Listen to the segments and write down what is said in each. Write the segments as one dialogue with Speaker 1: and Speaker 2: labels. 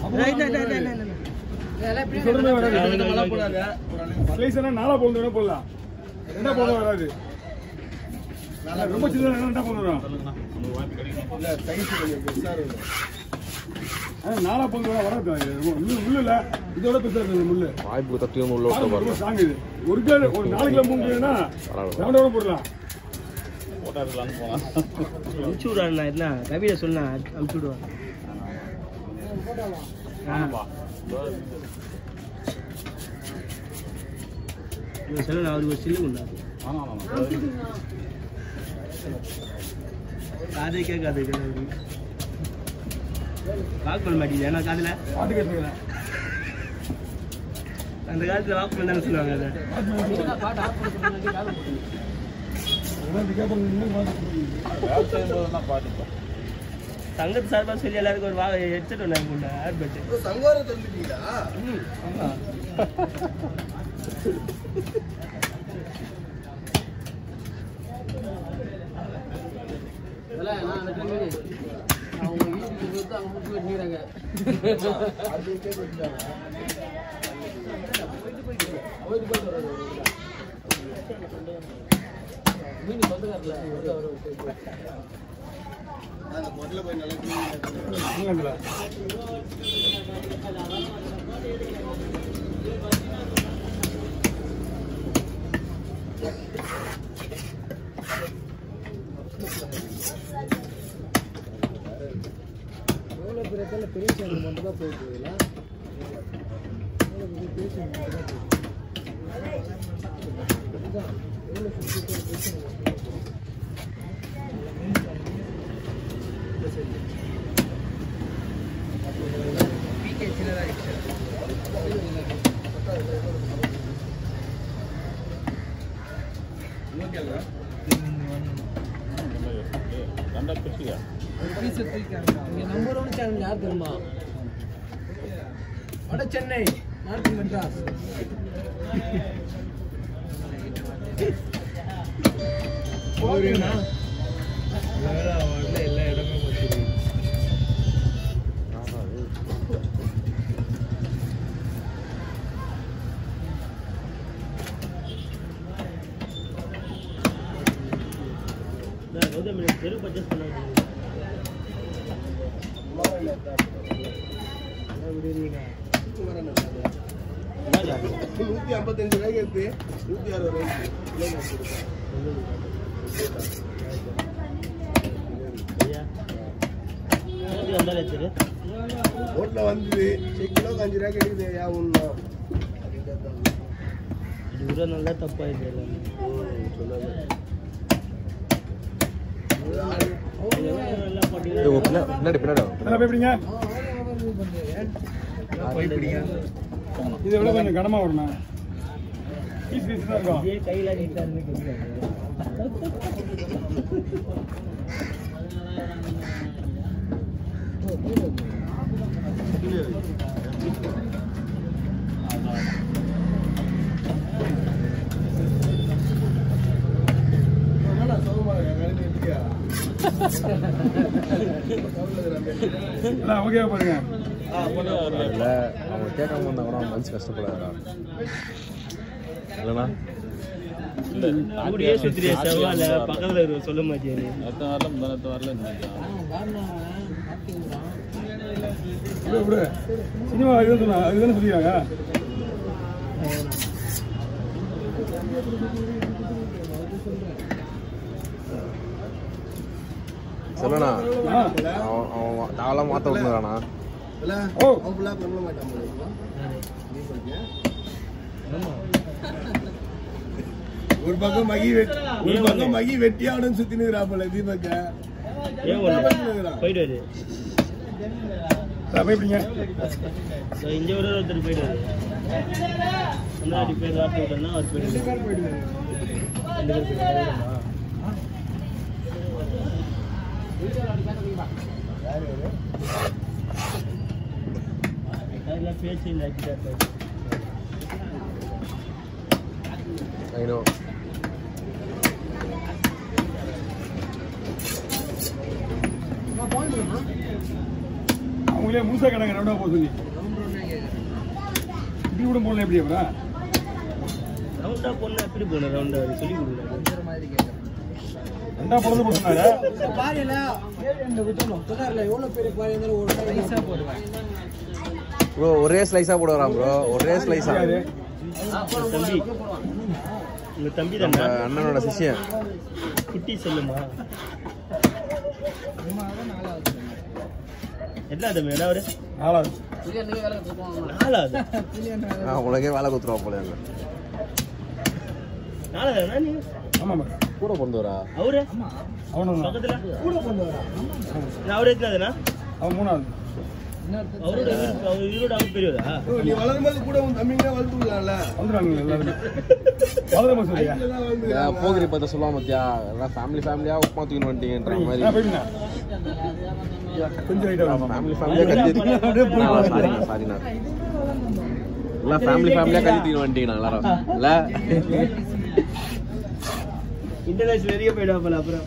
Speaker 1: போடலாம் என்ன போட வராது ரொம்ப சின்ன என்ன பண்ணுறோம் நாளா பொண்ணு வராது முள்ளு இல்லை இதோட பெருசாக முள்ளு
Speaker 2: வாய்ப்பு தட்டியும் உள்ள
Speaker 1: சாங் இது ஒரு கிலோ ஒரு 4 கிலோ 3 கிலோனா ரவுண்டோட போடலாம்
Speaker 3: அனுப்பிச்சு விடுவாண்ணா என்ன கவிதை சொன்னா அனுப்பிச்சு விடுவான் சொல்ல அவருக்கு ஒரு சில்லு உண்டா காதே கேட்காது வாக் பண்ண மாட்டேங்குது ஏன்னா காதுல அந்த காலத்துல வாக் பண்ண தானே சொல்லுவாங்க அதை சங்கத்து சார்பா சொல்லி எல்லாருக்கும் ஒரு ஹெட்செட் ஒன்று கொண்ட ஏர்பட்
Speaker 4: சங்கோரம் சொல்லிட்டீங்களா அவங்க வீட்டுக்கு அங்க முடிச்சு வச்சுக்கிறாங்க மீன் வந்துக்காருல முதல்ல போய் நல்லா பெரிய சேனல் மட்டும் தான் போயிட்டு நம்பர் 1 சேனல் யார் தெரியுமா வட சென்னை நார்த் மெட்ராஸ் எல்லா இடமும்
Speaker 3: பெரும் பர்ச்சேஸ் பண்ணாங்க
Speaker 4: 155 ரூபாய்க்கு எடுத்து 160 ரூபாய்க்கு ரோட்ல வந்து கிலோக்கு 5 ரூபாய்க்கு எடுக்குது ஒண்ணு
Speaker 3: இது நல்லா தப்பாயிடுது
Speaker 1: இதை விட கொஞ்சம் கனமா வரணும்
Speaker 3: கையில
Speaker 1: ஓகே பாருங்க
Speaker 2: இல்ல அவங்க கேட்காம வந்தா கூட மனசு கஷ்டப்படாதா இல்லைண்ணா
Speaker 3: அப்படியே சுத்திரியா செவ்வால பக்கத்துல சொல்ல மாட்டேன்
Speaker 1: சினிமா இதுதானே சொல்லிக்கிறாங்க
Speaker 2: சொல்லண்ணா அவன் தாவெல்லாம் மாற்ற விட்டுறானா
Speaker 4: ஒரு பக்கம் மகி வெட்டியாவுடன் சுத்தி நிற்கிறாப்புல தீபக்க
Speaker 3: போயிட்டு இங்க ஒருத்தர் போயிட்டு முன்னாடி பேர் ராட்டு விட்டோம்னா அவர் போயிட்டு பேச்சு இல்லை
Speaker 2: I know.
Speaker 1: உங்களே முழுசா கிடங்க ரவுண்டா போக சொல்லி இப்படி கூட போடலாம் எப்படி அப்புறம்
Speaker 3: ரவுண்டா போனா எப்படி போகணும் ரவுண்டா சொல்லி கொடுக்குறாங்க
Speaker 1: ரெண்டா பிறந்து போட்டுனாரு
Speaker 2: ப்ரோ ஒரே ஸ்லைஸா போட வரான் ப்ரோ ஒரே ஸ்லைஸா
Speaker 3: தம்பி உங்க தம்பி
Speaker 2: நம்ம
Speaker 3: தானே
Speaker 2: அண்ணனோட சிஷ்யன்
Speaker 3: குட்டி சொல்லுமா என்ன தம்பி என்ன ஒரு
Speaker 1: நாலாவது
Speaker 3: நாலாவது
Speaker 2: உனக்கே வேலை கொடுத்துருவா போல
Speaker 3: நாலாவது நீ
Speaker 1: ஆமாம்
Speaker 2: கூட பிறந்தவரா
Speaker 3: அவரு
Speaker 1: அவனும்
Speaker 3: பக்கத்துல நான் அவரு எத்தனாவதுண்ணா
Speaker 1: அவன் மூணாவது
Speaker 3: அவரோட இவரோட அவர் பெரியவரா
Speaker 4: நீ வளரும்போது கூட உன் தம்பிங்க வளர்த்துக்கலாம்ல
Speaker 1: வந்துடுவாங்க எல்லாருமே வளருமா சொல்லியா
Speaker 2: போகிரி பார்த்த சொல்லுவான் மத்தியா எல்லாம் ஃபேமிலியா உப்புமா தூக்கின்னு வந்துட்டீங்கன்ற மாதிரி
Speaker 1: போயிட்டுண்ணா கொஞ்சம் ரைட்டாக
Speaker 2: ஃபேமிலியா கத்தி சாரிண்ணா எல்லாம் ஃபேமிலியா கத்தி தூக்கின்னு வந்துட்டீங்கண்ணா எல்லாரும் இல்ல
Speaker 3: இன்டர்நேஷனல் வெளியே போயிடுவாப்பல அப்புறம்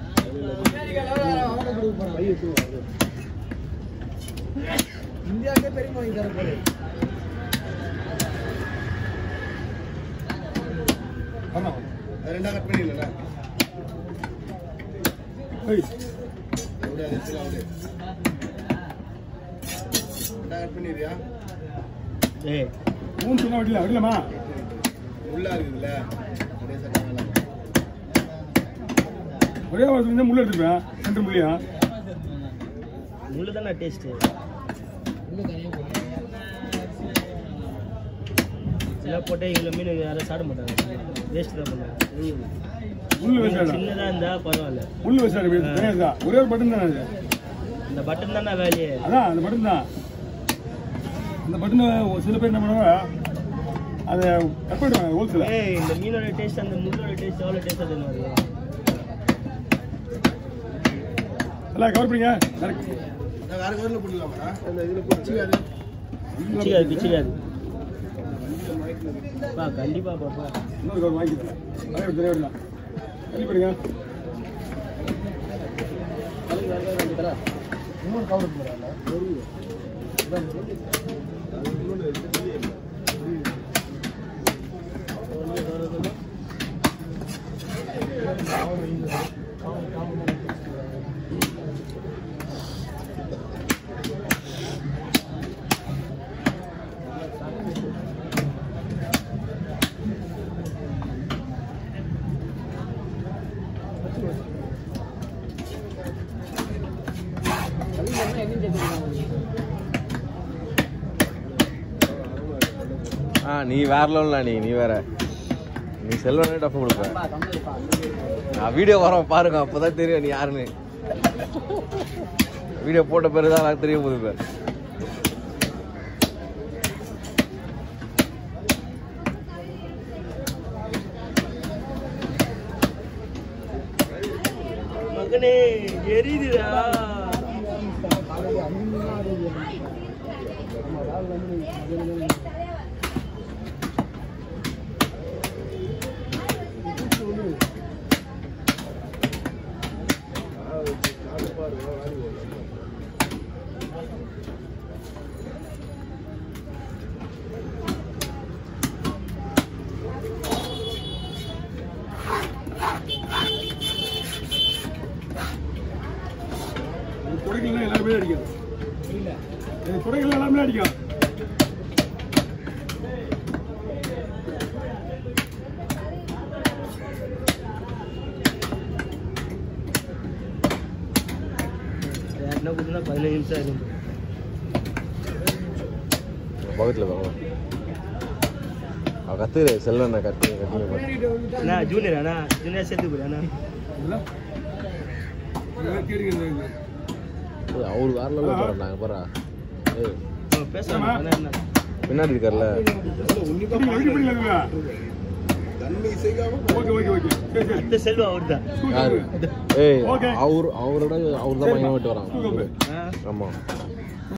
Speaker 4: இந்தியாவுக்கே பெரிய வாங்கி தர போறேன்
Speaker 1: ஆமாம்
Speaker 4: ரெண்டா கட் பண்ணிடல கட் பண்ணிடுறியா
Speaker 3: ஏய்
Speaker 1: மூணு சின்ன வட்டியில் விடலாமா
Speaker 4: உள்ளா இருக்குதுல்ல அப்படியே சட்டை
Speaker 1: ஒரே வருஷம் முள்ள எடுத்துப்பேன் 2 முள்ளியா
Speaker 3: முள்ளு தானே டேஸ்ட் எல்லாம் போட்டு இவ்வளோ மீன் யாரும் சாப்பிட மாட்டாங்க வேஸ்ட் தான் பண்ணுவாங்க
Speaker 1: முள்ளு வச்சாடா
Speaker 3: சின்னதாக இருந்தால் பரவாயில்ல
Speaker 1: முள்ளு வச்சாடு தான் ஒரே ஒரு பட்டன் தானே அது
Speaker 3: இந்த பட்டன் தானே வேலையே
Speaker 1: அதான் அந்த பட்டன் தான் அந்த பட்டனை சில பேர் என்ன பண்ணுவாங்க அதை கட் பண்ணிடுவாங்க ஹோல்சேல
Speaker 3: ஏய் இந்த மீனோட டேஸ்ட் அந்த முள்ளோட டேஸ்ட் எவ்வளோ டேஸ்ட்டாக தருவாங்க
Speaker 1: எல்லாம் கவர் பண்ணிங்க
Speaker 4: வேற கவர்ல போடலாமா அந்த இதுல பிடிச்சிக்காது
Speaker 3: பிச்சிக்காது பிச்சிக்காது பா கண்டிப்பா பாப்பா
Speaker 1: இன்னொரு கவர் வாங்கிக்கிறேன் நிறைய விடலாம் கண்டிப்பாக பண்ணுங்க இன்னொரு கவர்
Speaker 2: நீ வேற லெவல்ல நீ வேற நீ செல்வனே டஃப் கொடுப்ப நான் வீடியோ வரோம் பாருங்க அப்பதான் தெரியும் நீ யாருன்னு வீடியோ போட்ட பிறகுதான் எனக்கு தெரிய போகுது பேர்
Speaker 3: மகனே எரியுதுடா
Speaker 1: துடைக்கலாம் எல்லாருமே அடிக்கும் துடைக்கலாம் எல்லாருமே அடிக்கும்
Speaker 3: என்ன கொடுத்தா 15 நிமிஷம் ஆகும்
Speaker 2: பக்கத்தில் வரலாம் கத்துரு செல்வண்ணா கத்துங்க
Speaker 3: அண்ணா ஜூனியர் அண்ணா ஜூனியர் சேர்த்து போய் அண்ணா
Speaker 2: அவரு வேற லெவலில் போகிறாங்க போகிறா
Speaker 3: பேசுறாங்க என்ன
Speaker 2: பின்னாடி இருக்கார்ல
Speaker 4: தண்ணி செய்யாம
Speaker 3: அடுத்த செல்வம் அவர் தான்
Speaker 2: யாரு அவரோட அவர் தான் பயணம் விட்டு வரான் ஆமாம்